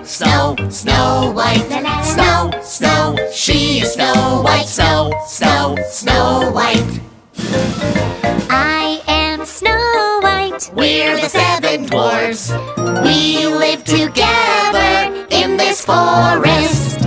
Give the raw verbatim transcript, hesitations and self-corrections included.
Snow, Snow White. Snow, Snow, she is Snow White. Snow, Snow, Snow White. I am Snow White. We're the seven dwarfs. We live together in this forest.